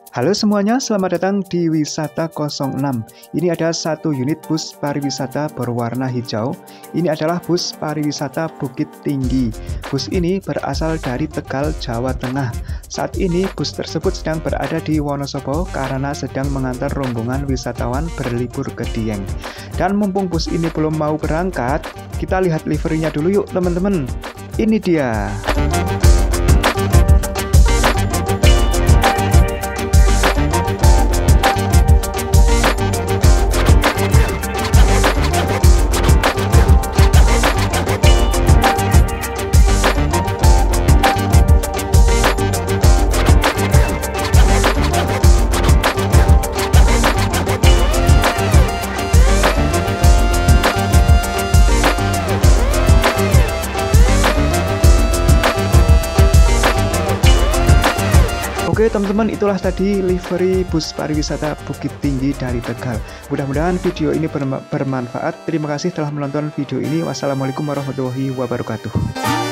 Halo semuanya, selamat datang di Wisata 06. Ini ada satu unit bus pariwisata berwarna hijau. Ini adalah bus pariwisata Bukit Tinggi. Bus ini berasal dari Tegal, Jawa Tengah. Saat ini bus tersebut sedang berada di Wonosobo karena sedang mengantar rombongan wisatawan berlibur ke Dieng. Dan mumpung bus ini belum mau berangkat, kita lihat liverinya dulu yuk teman-teman. Ini dia. Oke teman-teman, itulah tadi livery bus pariwisata Bukit Tinggi dari Tegal. Mudah-mudahan video ini bermanfaat. Terima kasih telah menonton video ini. Wassalamualaikum warahmatullahi wabarakatuh.